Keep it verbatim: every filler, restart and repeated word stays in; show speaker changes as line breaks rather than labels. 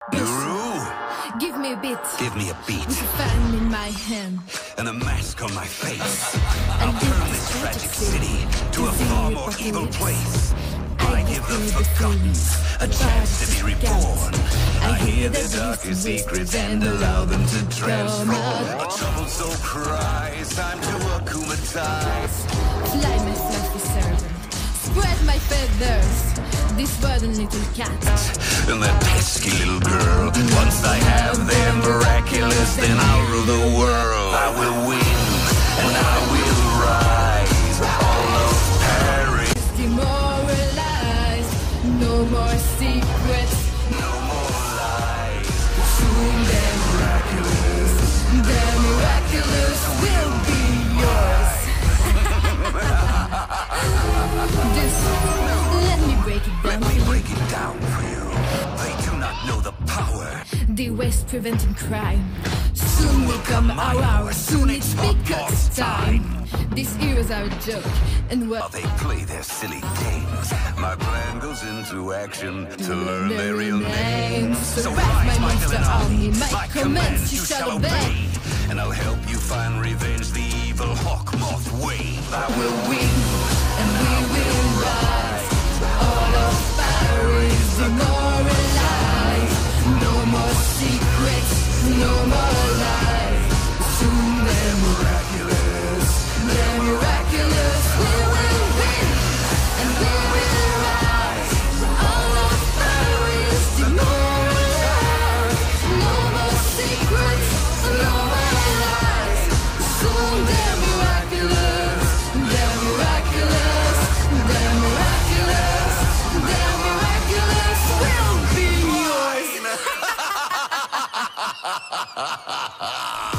Guru,
Give me a beat.
give me a beat
With a fan in my hand.
and a mask on my face. I'll turn this tragic city to a far more evil place. I give the forgotten a chance to be reborn. I hear their darkest secrets and allow them to transform. A troubled soul cries, time to akumatize.
Fly myself a servant. Spread my feathers. This burden little cat.
And that pesky little girl. Once I have their miraculous, then I'll rule the world. I will win, and I will rise. All of Paris.
Demoralized. No more secrets.
No more lies.
Soon the miraculous. The miraculous will be yours. This, let me break it down.
Let me break it down for you. They do not know the power.
The West preventing crime. Soon will come our hour. Soon it's because time. This era's our joke. And
While
what
they play their silly games, my plan goes into action to learn their real names.
So rise, my monster army, my commands you shall obey.
And I'll help you find revenge the evil HawkMoth way.
I will win, and we will rise. All of Paris demoralized. No more secrets, no more lies. Soon they're miraculous, they're miraculous. We will win, and we will rise. All of Paris demoralized. No more secrets, no more lies. Soon they're miraculous, they're miraculous, they're miraculous, they're miraculous. Will be yours.